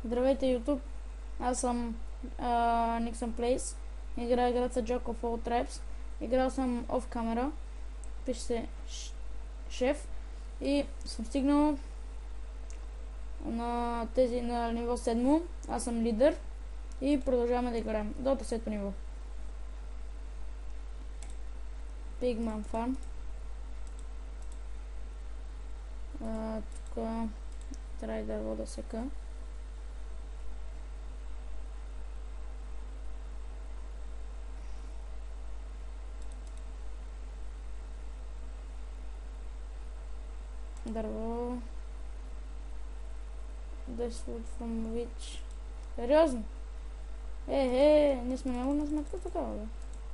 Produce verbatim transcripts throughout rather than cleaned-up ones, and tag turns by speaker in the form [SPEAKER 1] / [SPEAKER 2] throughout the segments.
[SPEAKER 1] Здравейте, YouTube! Аз съм Nixon Plays. Играя играта Jack of All Tribes. Играл съм off камера. Пише се шеф. И съм стигнал на тези на ниво седмо. Аз съм лидер. И продължаваме да играем до десето ниво. Pigman Farm. А, тук трябва да вода сека. Дърво. This wood from which... Сериозно? Е, е, ние сме много на сметка такава, бе.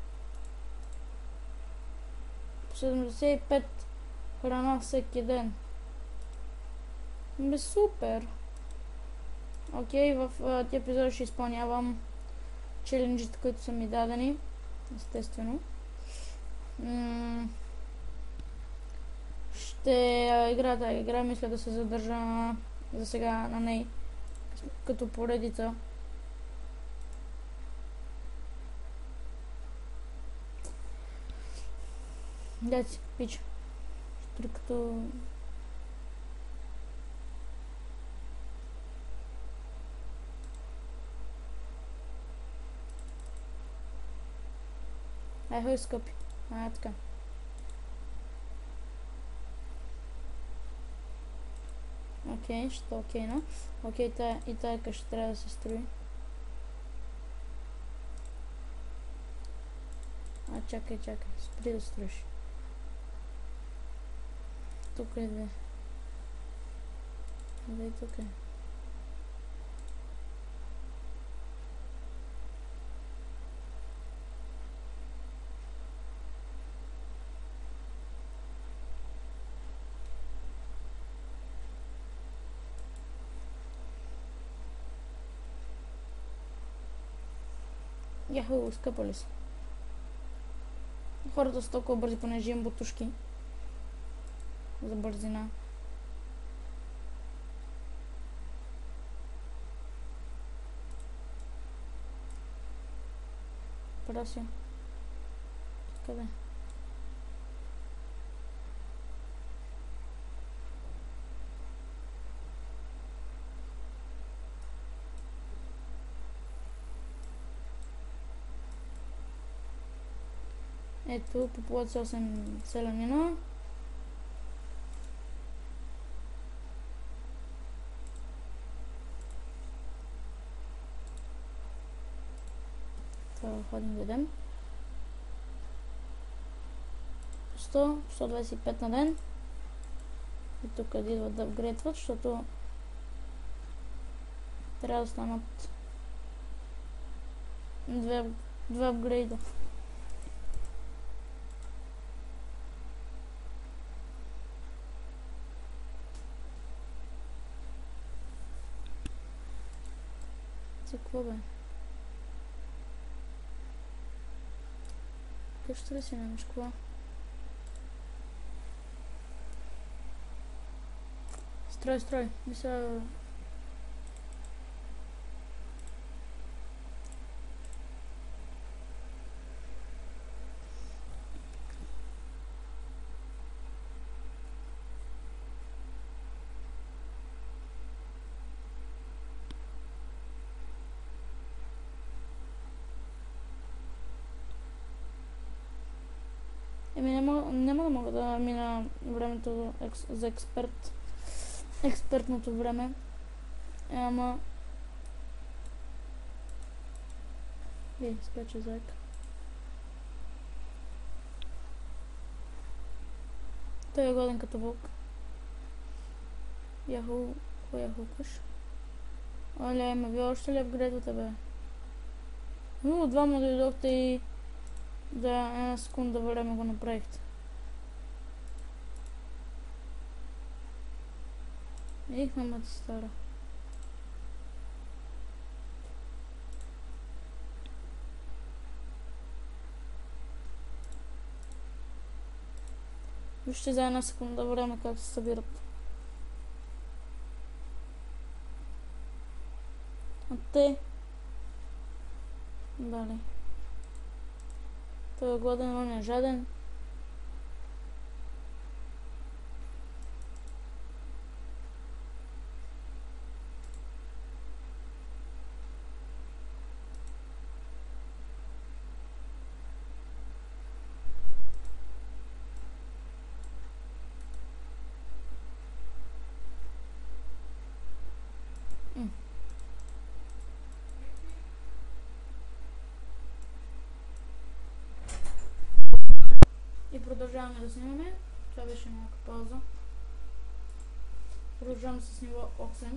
[SPEAKER 1] седемдесет и пет храна всеки ден. Бе, супер! Окей, в uh, тия епизоди ще изпълнявам челенджите, които са ми дадени. Естествено. М- ще uh, игра тази игра, мисля да се задържа на, за сега на ней като поредица. Дайте, пич. Ще като... Ай, хой, скъпи. А, така. Окей, ще окей, но. Окей, тая, и тая къща трябва да се строи. А, чакай, чакай. Спри да строиш. Тук е две. Две и тук е. Яху, скъпали са. Хората са толкова бързи, понеже имам бутушки. За бързина. Парасио. Къде? Ето, популация осем селянина. Това ходим да ден. сто, сто двадесет и пет на ден. И тук идват да апгрейдват, защото трябва да станат две, две апгрейда. Ти какво бе? Къща ли си нямаш какво? Строй, строй. Мисля... Еми няма, няма да мога да мина времето екс, за експерт. Експертното време. Е, ама... Ей, скача зайка. Той е годен като вълк. Яху... Кой яхукаш? Оля, ма ви още ли апгрейдвате, бе? Но, двама дойдохте и... За една секунда време го направихте. Их, мама ти стара. Вижте за една секунда време как се събират. А те... Дали. Той е гладен, он е жаден. И продължаваме да снимаме. Това беше малка пауза. Продължаваме с ниво осем.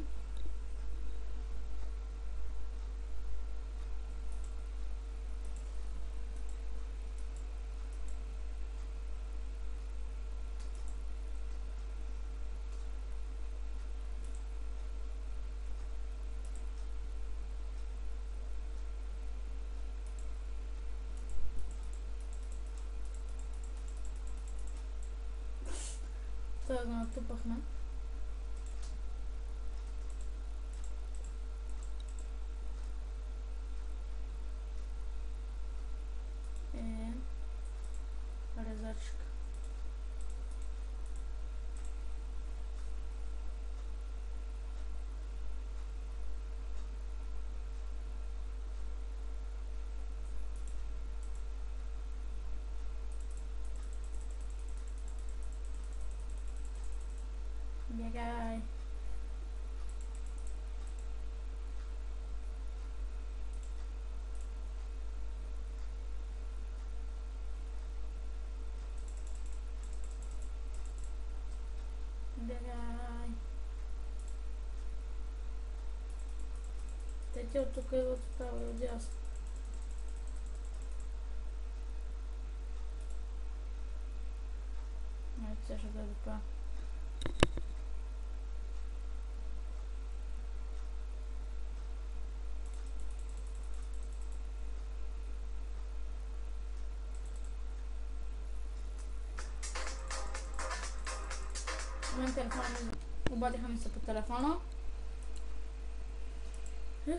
[SPEAKER 1] Това го натупахме. Е, резачка. Бягай. Бягай. Те ти от тук идват отправо и отдясно. Ето сега ще да допа. В момента телефона ми... Обадиха ми се по телефона. Ух.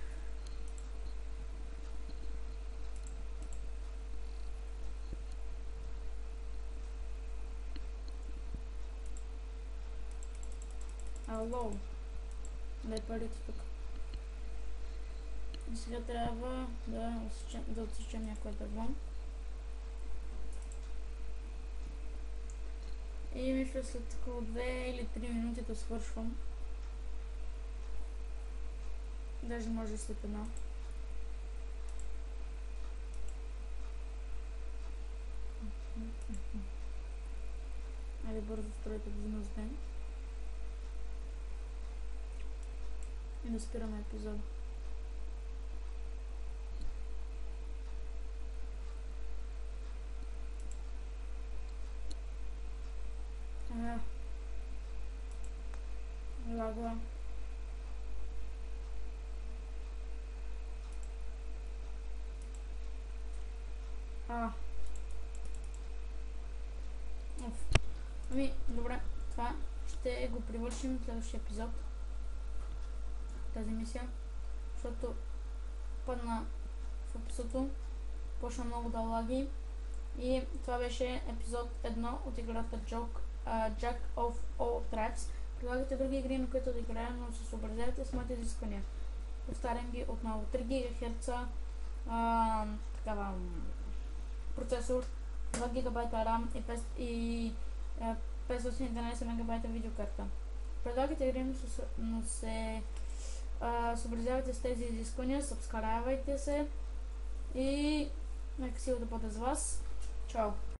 [SPEAKER 1] Ало. Дай парите тук. И сега трябва да отсечем, да отсечем някой дърво. И мисля след около две или три минути да свършвам. Даже може след една. Айде бързо стройте бизнес ден. И да спираме епизода. Ага. Лагва. А. Оф. Ами, добре. Това ще го привършим в следващия епизод. Тази мисия. Защото падна в описото. Почна много да лаги. И това беше епизод едно от играта Joke, uh, Jack of All Trades. Предлагате други игри, на които да играем, но се съобразявайте с моите изисквания. Повтарям ги отново. три гигахерца uh, такава процесор, два гигабайта RAM и, пет, и uh, петстотин и дванадесет мегабайта видеокарта. Предлагате игри, но се uh, съобразявайте с тези изисквания, сабскрайбвайте се и нека сила да бъде с вас. Чао!